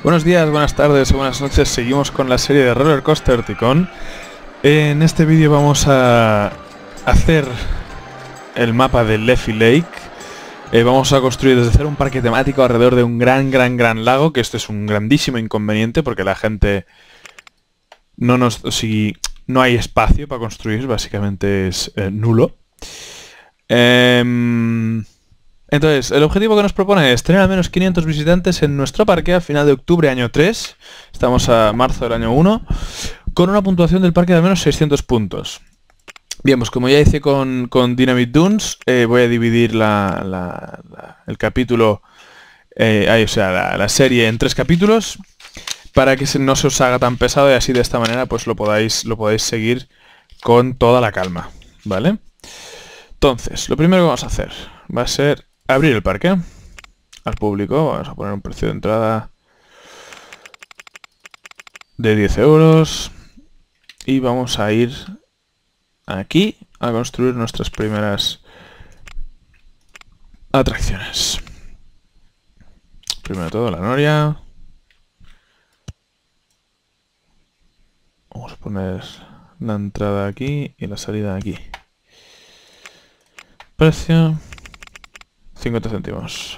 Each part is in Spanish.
Buenos días, buenas tardes o buenas noches. Seguimos con la serie de Roller Coaster Tycoon. En este vídeo vamos a hacer el mapa de Leafy Lake. Vamos a construir desde cero un parque temático alrededor de un gran lago, que este es un grandísimo inconveniente porque la gente si no hay espacio para construir, básicamente es nulo. Entonces, el objetivo que nos propone es tener al menos 500 visitantes en nuestro parque a final de octubre año 3. Estamos a marzo del año 1. Con una puntuación del parque de al menos 600 puntos. Bien, pues como ya hice con Dynamite Dunes, voy a dividir el capítulo, la serie en 3 capítulos, para que no se os haga tan pesado y así de esta manera pues lo podáis seguir con toda la calma, ¿vale? Entonces, lo primero que vamos a hacer va a ser abrir el parque al público. Vamos a poner un precio de entrada de 10 euros y vamos a ir aquí a construir nuestras primeras atracciones. Primero de todo la noria. Vamos a poner la entrada aquí y la salida aquí. Precio 50 céntimos.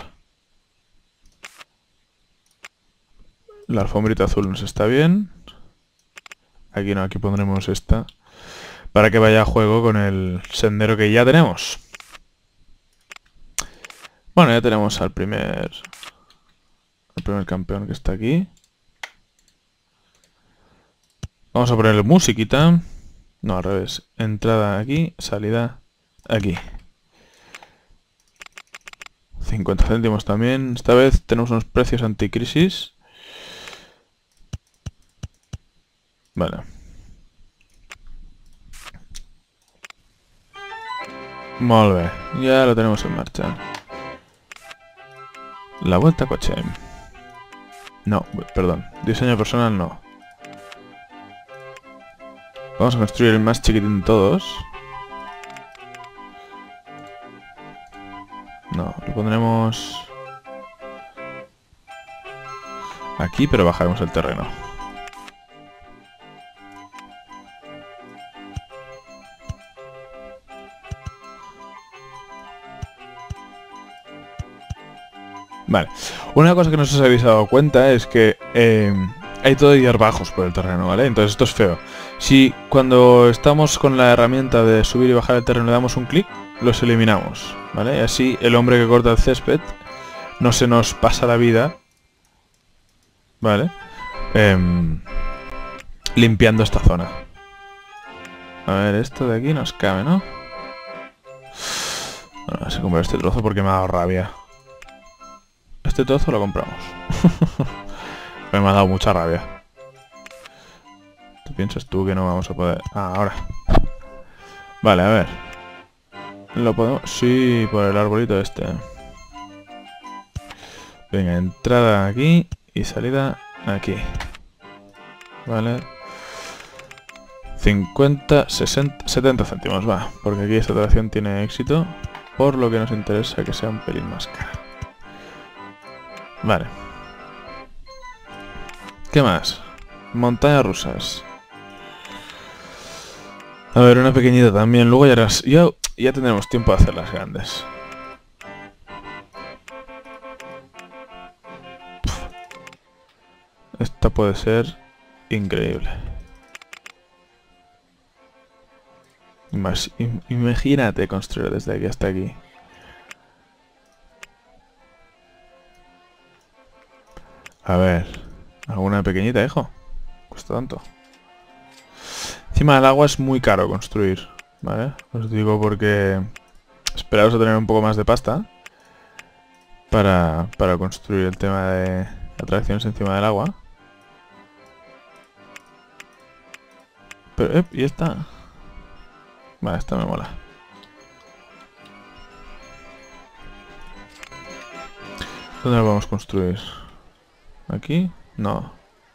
La alfombrita azul nos está bien. Aquí no, aquí pondremos esta para que vaya a juego con el sendero que ya tenemos. Bueno, ya tenemos al primer campeón que está aquí. Vamos a ponerle musiquita. No, al revés. Entrada aquí, salida aquí. 50 céntimos también. Esta vez tenemos unos precios anticrisis. Vale. Molt bé. Ya lo tenemos en marcha. La vuelta a coche. No, perdón. Diseño personal no. Vamos a construir el más chiquitín de todos. No, lo pondremos aquí, pero bajaremos el terreno. Vale, una cosa que no os habéis dado cuenta es que hay todo hierbajos por el terreno, ¿vale? Entonces esto es feo. Si cuando estamos con la herramienta de subir y bajar el terreno le damos un clic, los eliminamos, ¿vale? Y así el hombre que corta el césped no se nos pasa la vida, ¿vale? Limpiando esta zona. A ver, esto de aquí nos cabe, ¿no? Bueno, vamos a comprar este trozo porque me ha dado rabia. Este trozo lo compramos. Me ha dado mucha rabia. ¿Tú piensas tú que no vamos a poder? Ah, ahora. Vale, a ver. ¿Lo podemos? Sí, por el arbolito este. Venga, entrada aquí y salida aquí. Vale. 50, 60, 70 céntimos, va. Porque aquí esta atracción tiene éxito. Por lo que nos interesa que sea un pelín más cara. Vale. ¿Qué más? Montañas rusas. A ver, una pequeñita también. Luego ya tendremos tiempo de hacer las grandes. Esta puede ser increíble. Imagínate construir desde aquí hasta aquí. A ver, ¿alguna pequeñita, hijo? Cuesta tanto. Encima del agua es muy caro construir, ¿vale? Os digo porque esperaos a tener un poco más de pasta para construir el tema de atracciones encima del agua. Pero, y esta. Vale, esta me mola. ¿Dónde lo vamos a construir? ¿Aquí? No.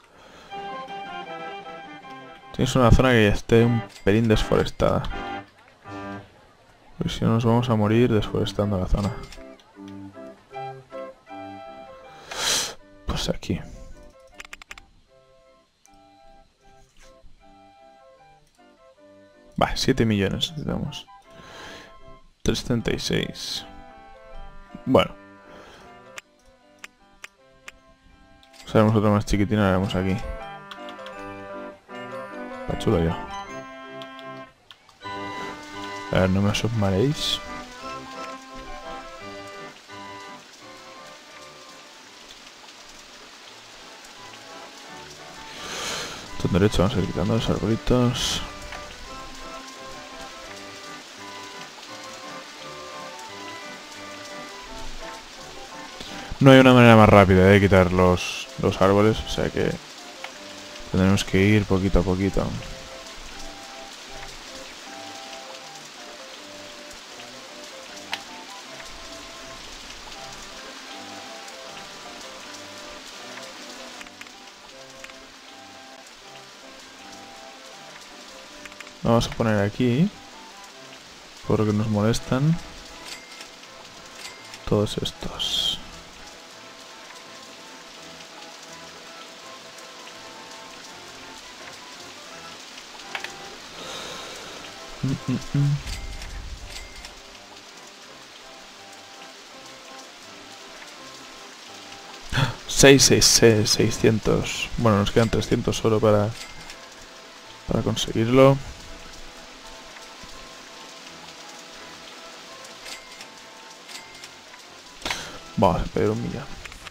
Tienes una zona que ya esté un pelín desforestada. Pues si no nos vamos a morir desforestando la zona. Pues aquí. Va, 7 millones necesitamos. 376. Bueno. Si haremos otra más chiquitina, la haremos aquí. Está chulo ya. A ver, no me submaréis. Botón derecho, vamos a ir quitando los arbolitos. No hay una manera más rápida de quitar los árboles, o sea que tendremos que ir poquito a poquito. Vamos a poner aquí, porque nos molestan todos estos. ¡Ah! 600. Bueno, nos quedan 300 solo para conseguirlo. Vamos a pedir 1.000.000.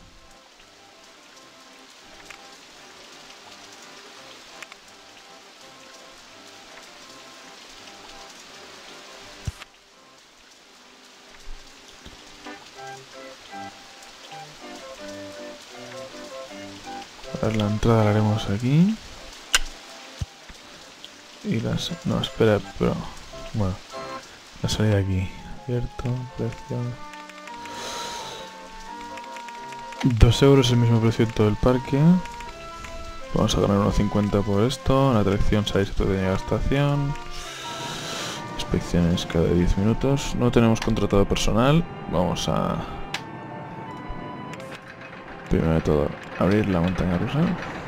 A ver, la entrada la haremos aquí. Y las... No, espera, pero... Bueno, la salida aquí. Abierto, precio... 2 euros el mismo precio en todo el parque. Vamos a ganar 1,50 por esto. La atracción 6 de estación. Inspecciones cada 10 minutos. No tenemos contratado personal. Vamos a... Primero de todo, abrir la montaña rusa.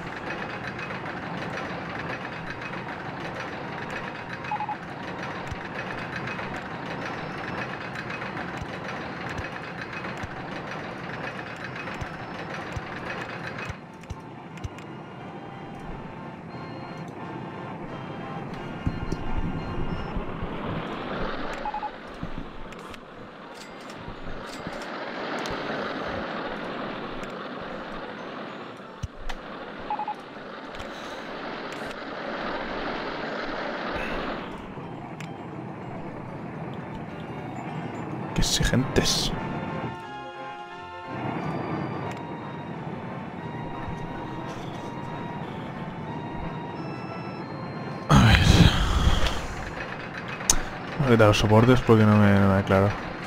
Qué exigentes. A ver. Voy a quitar los soportes porque no me aclaro.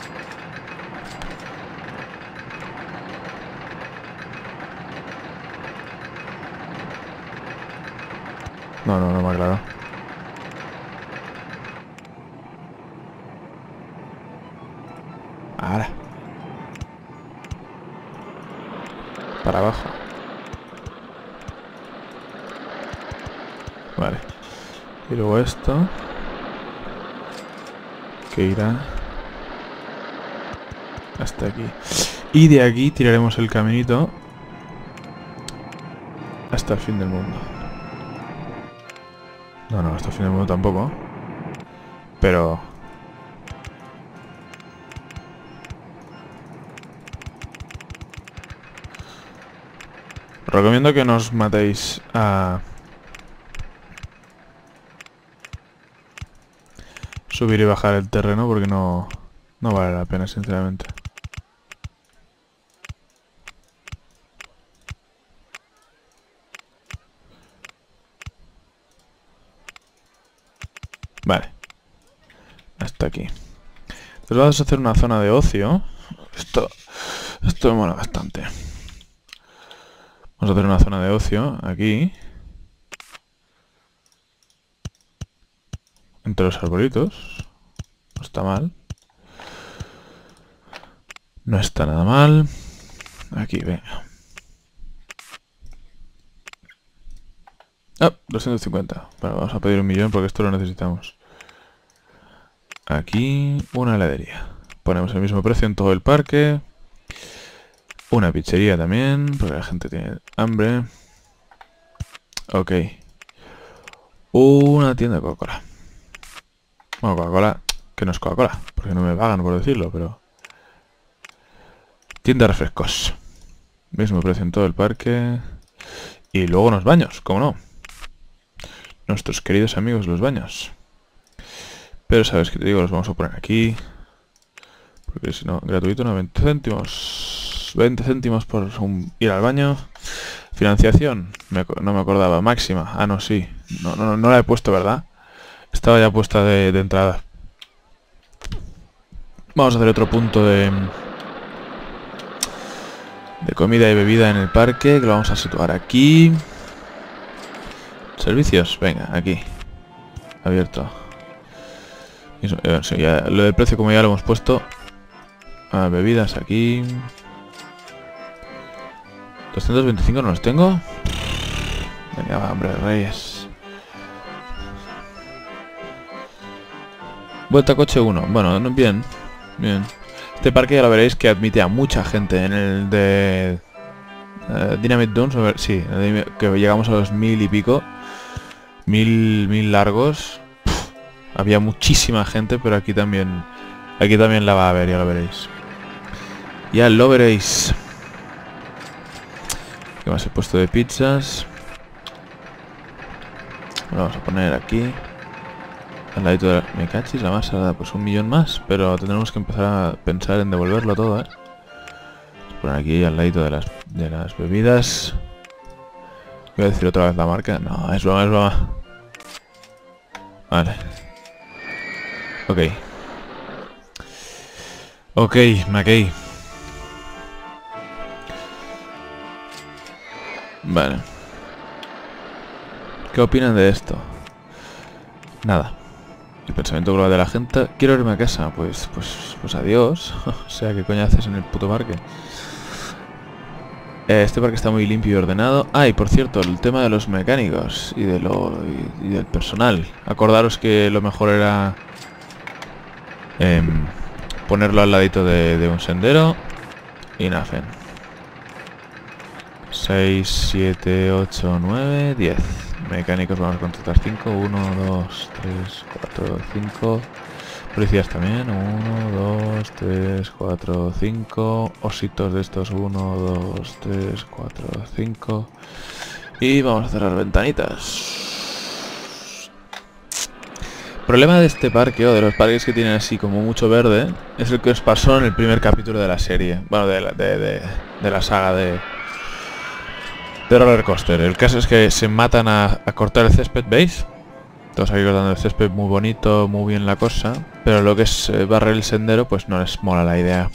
No me aclaro. Ahora. Para abajo. Vale. Y luego esto. Que irá hasta aquí. Y de aquí tiraremos el caminito hasta el fin del mundo. No, hasta el fin del mundo tampoco. Pero... recomiendo que no os matéis a subir y bajar el terreno porque no vale la pena, sinceramente. Vale. Hasta aquí. Entonces vamos a hacer una zona de ocio. Esto me mola bastante. Vamos a hacer una zona de ocio aquí. Entre los arbolitos. No está mal. No está nada mal. Aquí, venga. Ah, 250. Bueno, vamos a pedir 1.000.000 porque esto lo necesitamos. Aquí una heladería. Ponemos el mismo precio en todo el parque. Una pizzería también, porque la gente tiene hambre. Ok. Una tienda de Coca-Cola. Bueno, Coca-Cola, que no es Coca-Cola, porque no me pagan por decirlo, pero... Tienda de refrescos. Mismo precio en todo el parque. Y luego unos baños, ¿cómo no? Nuestros queridos amigos los baños. Pero sabes que te digo, los vamos a poner aquí. Porque si no, gratuito, no, 20 céntimos. 20 céntimos por ir al baño. Financiación, no me acordaba. Máxima, no, sí. No la he puesto, ¿verdad? Estaba ya puesta de entrada. Vamos a hacer otro punto de comida y bebida en el parque, que lo vamos a situar aquí. Servicios, venga, aquí. Abierto. Sí, ya, lo del precio como ya lo hemos puesto. Bebidas aquí. 225 no los tengo. Venga, va, hombre, reyes. Vuelta a coche 1. Bueno, bien. Bien. Este parque ya lo veréis que admite a mucha gente. En el de Dynamite Dunes, sí, que llegamos a los 1000 y pico. 1000 largos. Había muchísima gente, pero aquí también la va a haber, ya lo veréis. Ya lo veréis. ¿Qué más he puesto de pizzas? Lo vamos a poner aquí. Al ladito de la... Me cachis la masa, pues 1 millón más. Pero tendremos que empezar a pensar en devolverlo todo, Vamos a poner aquí al ladito de las bebidas. Voy a decir otra vez la marca. No, es broma, es broma. Vale. Ok. Ok, McKay. Vale. ¿Qué opinan de esto? Nada. El pensamiento global de la gente. Quiero irme a casa. Pues adiós. O sea, ¿qué coño haces en el puto parque? Este parque está muy limpio y ordenado. Y por cierto, el tema de los mecánicos y del personal. Acordaros que lo mejor era ponerlo al ladito de un sendero. Y Nafen. 6, 7, 8, 9, 10. Mecánicos vamos a contratar 5. 1, 2, 3, 4, 5. Policías también. 1, 2, 3, 4, 5. Ositos de estos. 1, 2, 3, 4, 5. Y vamos a cerrar ventanitas. El problema de este parque, o de los parques que tienen así como mucho verde, es el que os pasó en el primer capítulo de la serie. Bueno, de la saga de Roller Coaster. El caso es que se matan a cortar el césped, ¿veis? Todos aquí cortando el césped, muy bonito, muy bien la cosa. Pero lo que es barrer el sendero, pues no les mola la idea.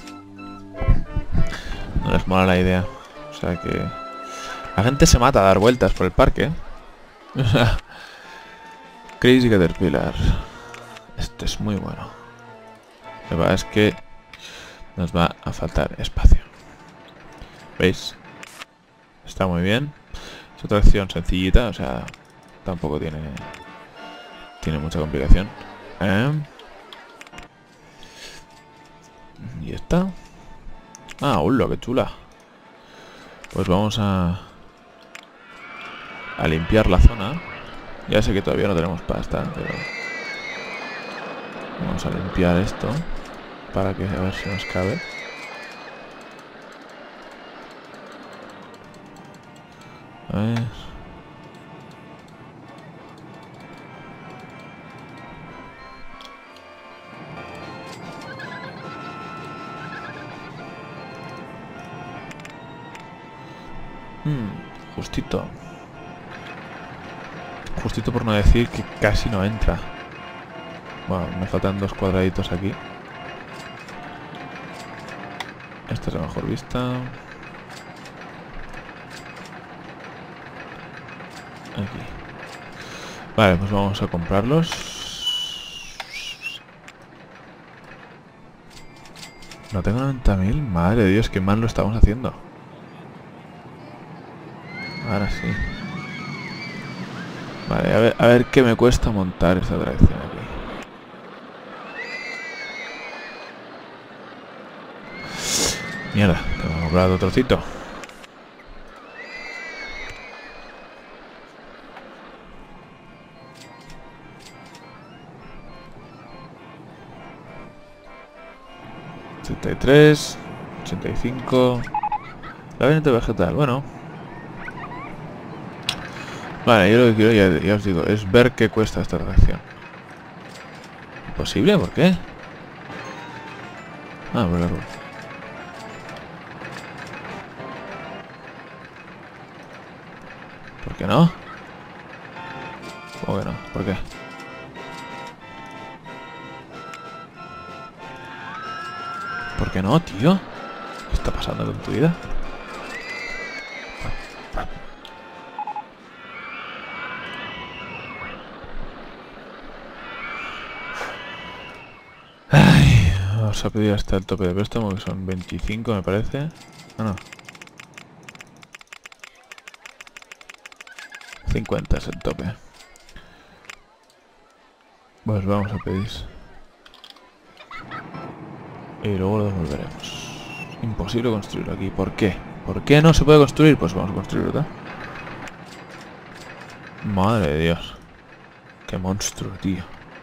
No les mola la idea. O sea que... La gente se mata a dar vueltas por el parque. Crazy Caterpillar. Este es muy bueno. Lo que pasa es que nos va a faltar espacio. ¿Veis? Está muy bien. Es otra acción sencillita, o sea, tampoco tiene mucha complicación. Y está. ¡Hola, qué chula! Pues vamos a limpiar la zona. Ya sé que todavía no tenemos pasta, pero vamos a limpiar esto para que a ver si nos cabe. A ver. Justito. Justito por no decir que casi no entra. Bueno, me faltan 2 cuadraditos aquí. Esta es la mejor vista. Aquí. Vale, pues vamos a comprarlos. No tengo 90.000. Madre de Dios, qué mal lo estamos haciendo. Ahora sí. Vale, a ver qué me cuesta montar esta atracción aquí. Mierda, tengo que comprar otro trocito. $83, 85. La variante vegetal, bueno. Vale, yo lo que quiero, ya os digo, es ver qué cuesta esta reacción. ¿Imposible? ¿Por qué? Ah, por la rueda. ¿Por qué no? ¿Cómo que no? ¿Por qué? ¿Por qué no, tío? ¿Qué está pasando con tu vida? Ay, vamos a pedir hasta el tope de préstamo, que son 25, me parece. Ah, no. 50 es el tope. Pues vamos a pedir. Y luego lo devolveremos. Imposible construir aquí. ¿Por qué? ¿Por qué no se puede construir? Pues vamos a construir, ¿verdad? Madre de Dios. Qué monstruo, tío.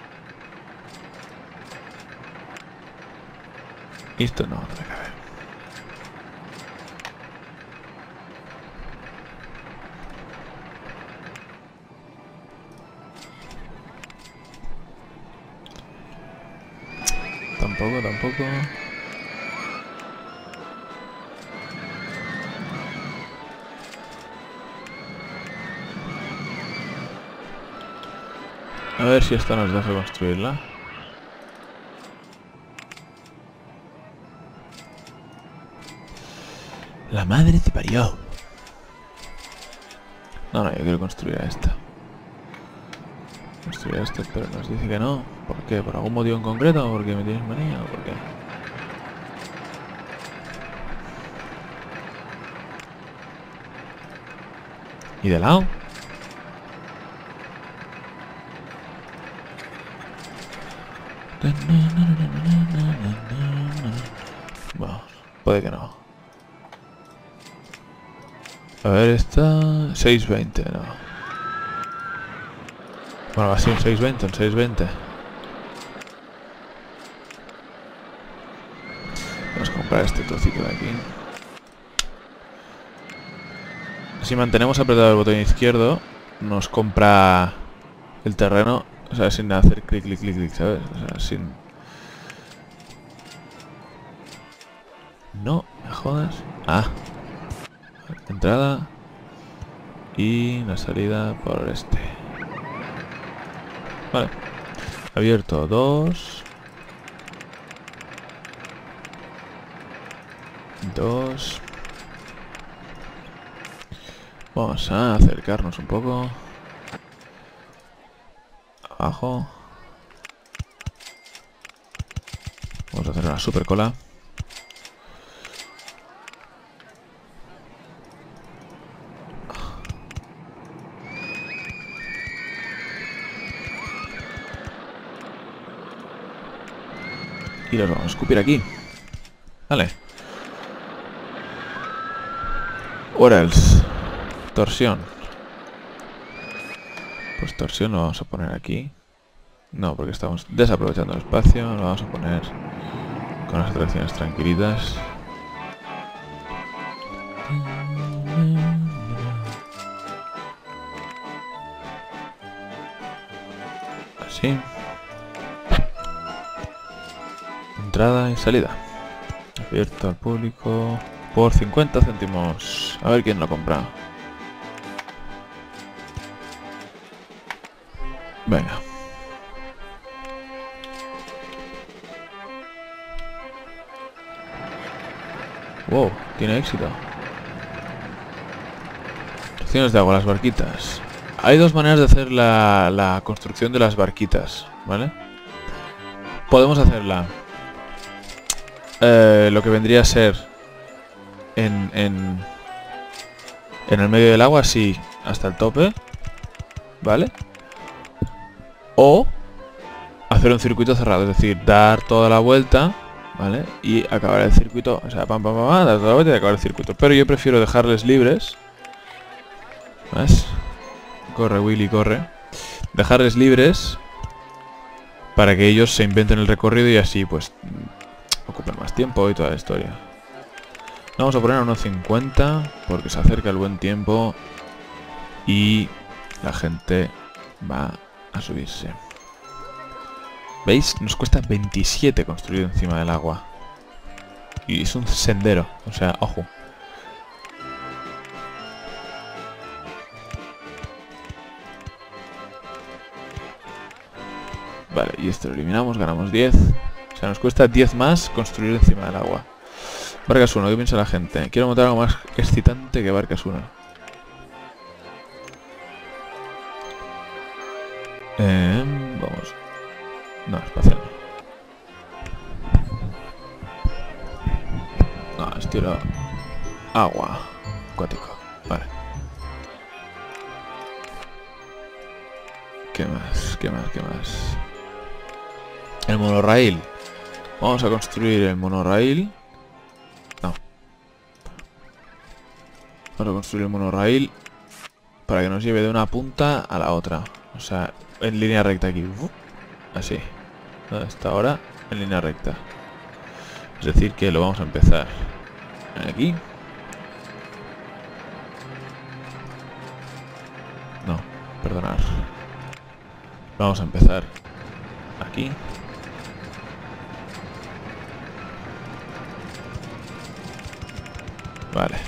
Esto no debe caber. Tampoco. A ver si esta nos deja construirla. La madre te parió. No, yo quiero construir a esta. Construir a esta, pero nos dice que no. ¿Por qué? ¿Por algún motivo en concreto? ¿Porque me tienes manía o por qué? ¿Y de lado? Bueno, puede que no. A ver, esta... 620, no. Bueno, va a ser un 620, un 620. Vamos a comprar este trocito de aquí. Si mantenemos apretado el botón izquierdo, nos compra el terreno, o sea, sin hacer clic, ¿sabes? O sea, sin... No, me jodas. Ah. Entrada. Y la salida por este. Vale. Abierto 2. 2. Vamos a acercarnos un poco. Abajo. Vamos a hacer una super cola. Y los vamos a escupir aquí. Vale. What else? Torsión. Pues torsión lo vamos a poner aquí. No, porque estamos desaprovechando el espacio. Lo vamos a poner con las atracciones tranquilitas. Así. Entrada y salida. Abierto al público por 50 céntimos. A ver quién lo compra. Venga. Wow, tiene éxito. Estaciones de agua, las barquitas. Hay dos maneras de hacer la construcción de las barquitas, ¿vale? Podemos hacerla lo que vendría a ser en el medio del agua, así, hasta el tope, ¿vale? O hacer un circuito cerrado, es decir, dar toda la vuelta, ¿vale? Y acabar el circuito, o sea, pam, pam, pam, pam, dar toda la vuelta y acabar el circuito. Pero yo prefiero dejarles libres. ¿Ves? Corre, Willy, corre. Dejarles libres para que ellos se inventen el recorrido y así, pues, ocupen más tiempo y toda la historia. Vamos a poner a 1.50 porque se acerca el buen tiempo y la gente va a subirse. ¿Veis? Nos cuesta 27 construir encima del agua. Y es un sendero, o sea, ojo. Vale, y esto lo eliminamos, ganamos 10. O sea, nos cuesta 10 más construir encima del agua. Barcas 1, ¿qué piensa la gente? Quiero montar algo más excitante que Barcas 1. Vamos. No, espacial. No, estilo agua. Acuático. Vale. ¿Qué más? ¿Qué más? ¿Qué más? El monorail. Vamos a construir el monorail. No. Vamos a construir el monorail para que nos lleve de una punta a la otra. O sea, en línea recta aquí. Así. ¿Dónde está ahora? En línea recta. Es decir que lo vamos a empezar aquí. No, perdonad. Vamos a empezar aquí. Vale.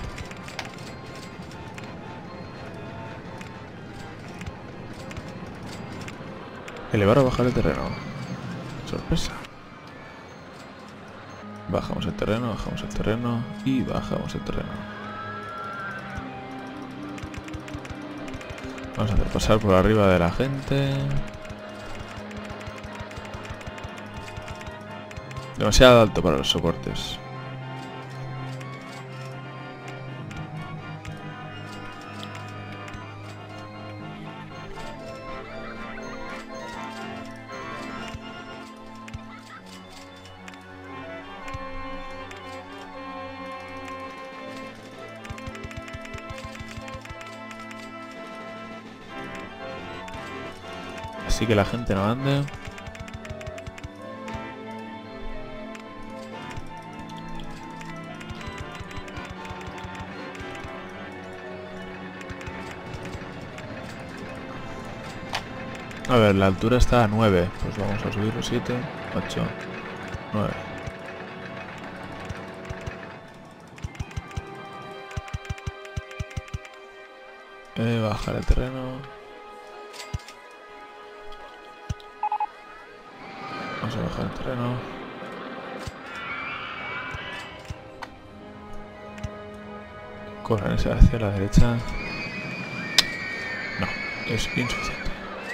Elevar o bajar el terreno. Sorpresa. Bajamos el terreno y bajamos el terreno. Vamos a hacer pasar por arriba de la gente. Demasiado alto para los soportes. Así que la gente no ande. A ver, la altura está a 9. Pues vamos a subirlo 7, 8, 9. Bajar el terreno. Vamos a bajar el terreno. Correr hacia la derecha. No, es insuficiente.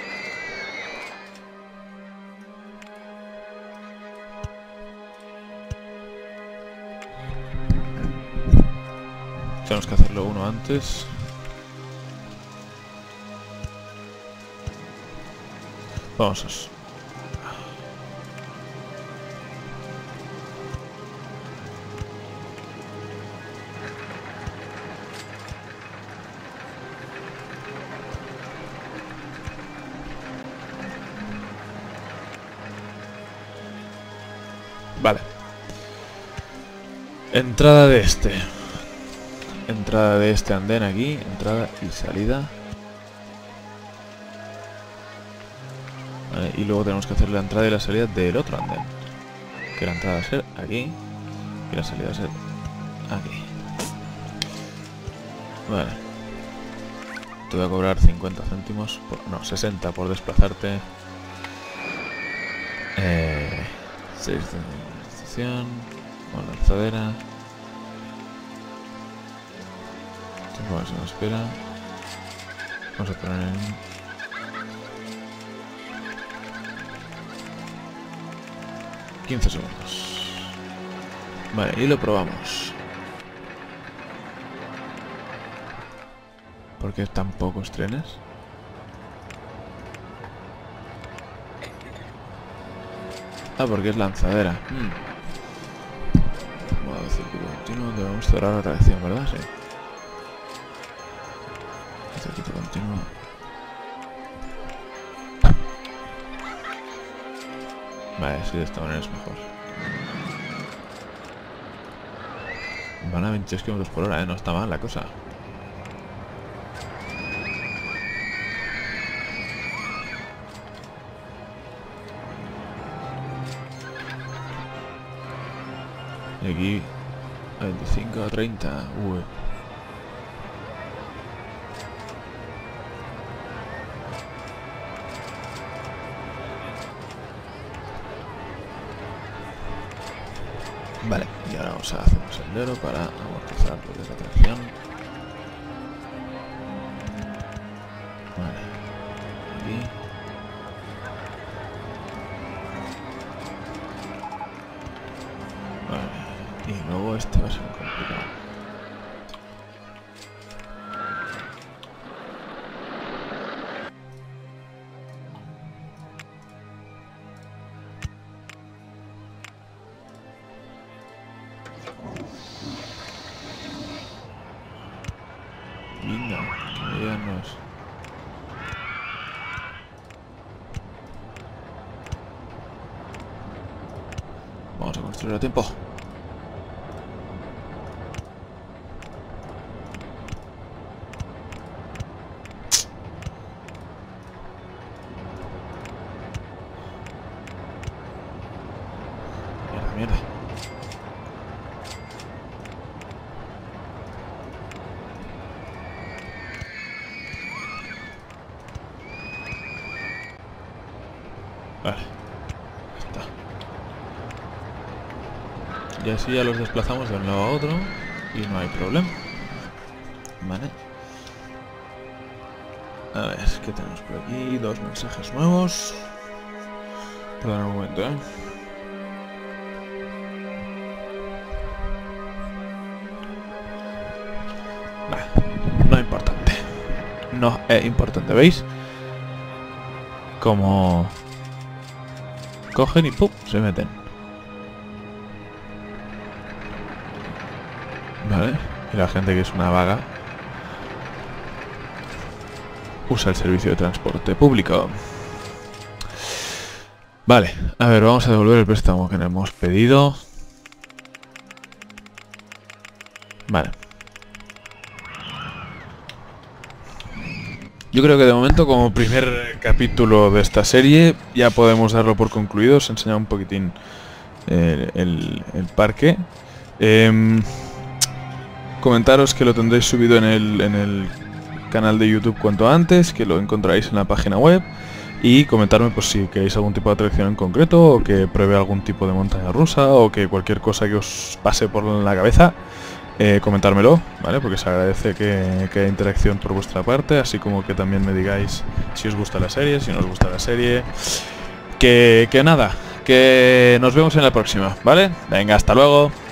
Tenemos que hacerlo uno antes. Vamos. Vale. Entrada de este. Entrada de este andén aquí. Entrada y salida. Vale, y luego tenemos que hacer la entrada y la salida del otro andén. Que la entrada va a ser aquí. Y la salida va a ser aquí. Vale. Te voy a cobrar 50 céntimos. No, 60 por desplazarte. 6 de estación. Con lanzadera. Tiempo que se nos espera. Vamos a poner en 15 segundos. Vale, y lo probamos. ¿Por qué tan pocos trenes? Ah, porque es lanzadera. circuito continuo, debemos cerrar la reacción, ¿verdad? Sí. Circuito continuo. Vale, sí, de esta manera es mejor. Van a 22 km por hora, no está mal la cosa. Y aquí a 25 a 30. Uy. Vale, y ahora vamos a hacer un sendero para amortizar lo que es la tracción. Vale, aquí. Vale, y luego este va a ser complicado. Venga, ya no es. Vamos a construir a tiempo. Mierda, mierda. Vale, ya está. Y así ya los desplazamos de un lado a otro y no hay problema. Vale. A ver, ¿qué tenemos por aquí? Dos mensajes nuevos. Perdón un momento, No es importante. No es importante, ¿veis? Como cogen y ¡pum! Se meten. Vale. Y la gente que es una vaga usa el servicio de transporte público. Vale, a ver, vamos a devolver el préstamo que nos hemos pedido. Vale. Yo creo que de momento, como primer capítulo de esta serie, ya podemos darlo por concluido. Os he enseñado un poquitín el parque. Comentaros que lo tendréis subido en el canal de YouTube cuanto antes, que lo encontraréis en la página web. Y comentarme pues si queréis algún tipo de atracción en concreto, o que pruebe algún tipo de montaña rusa, o que cualquier cosa que os pase por la cabeza. Comentármelo, ¿vale? Porque se agradece que haya interacción por vuestra parte, así como que también me digáis si os gusta la serie, si no os gusta la serie. Que nada, que nos vemos en la próxima, ¿vale? Venga, hasta luego.